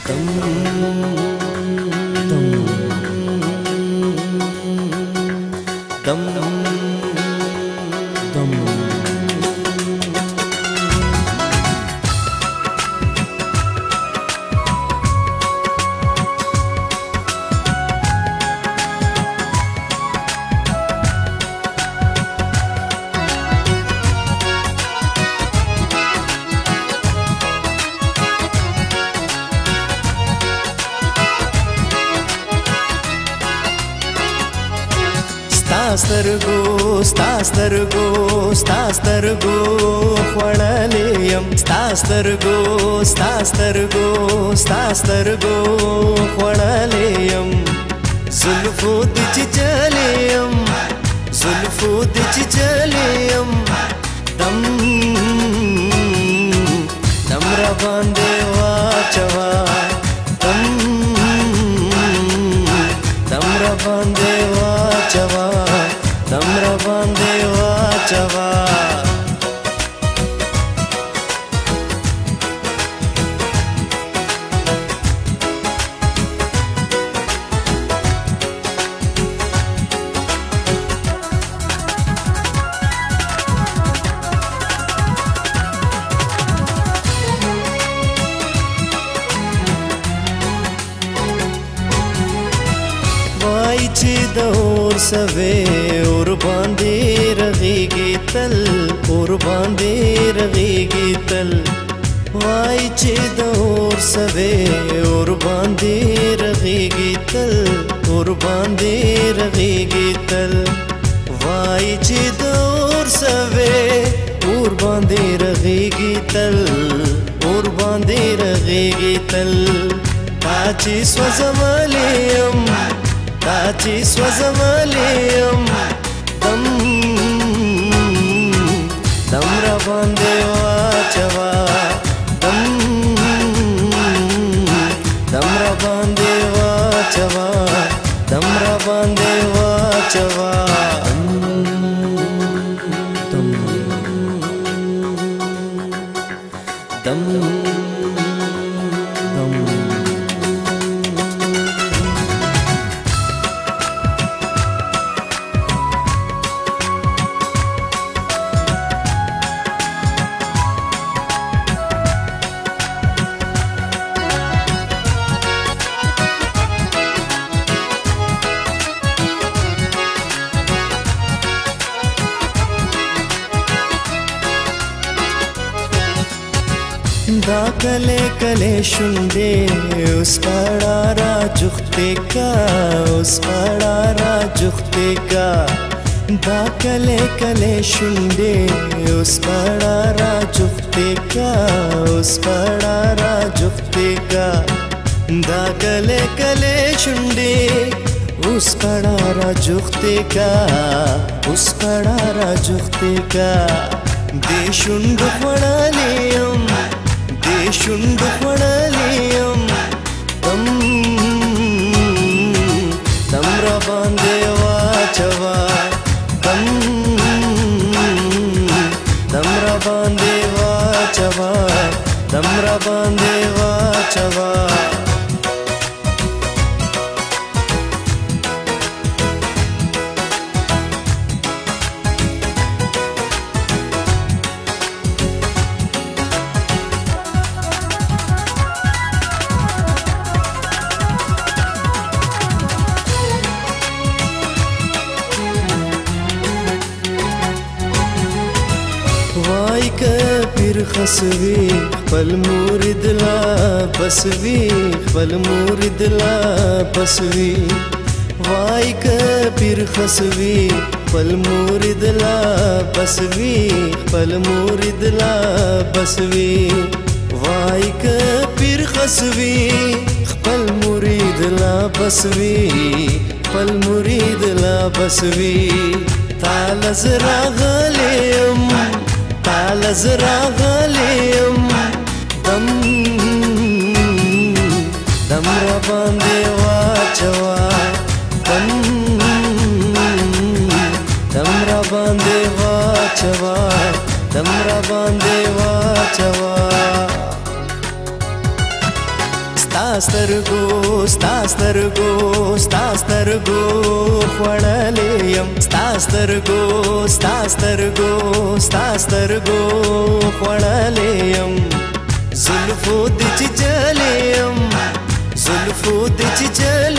سترګو خړلې يم سترګو خړلې يم زلفو د چلې يم دم را باندې واچوا دم را باندې واچوا چې د اور سوي اور باندې رغيږي تل وای چې د اور سوي اور باندې رغيږي تل وای چې د اور سوي اور باندې رغيږي تل پاچی سوزملیم دم را باندې واچوا دم را باندې واچوا دا کله کله شونډې اوس پړا را جوخته کا دا کله کله شونډې اوس پړا را جوخته کا دا کله کله شونډې اوس پړا را جوخته کا دې شونډو خړلې يم دم را باندې واچوا دم را باندې واچوا وای که پیر خسوي خپل مرید لا بسوي وای که پیر خسوي خپل مرید لا بسوي وای که پیر خسوي خپل مرید لا بسوي تعال زرا غلیم دم را باندې واچوا دم را باندې واچوا ستا ستاسترګو خړلې يم ستاسترګو خړلې يم زلفو د چجلې يم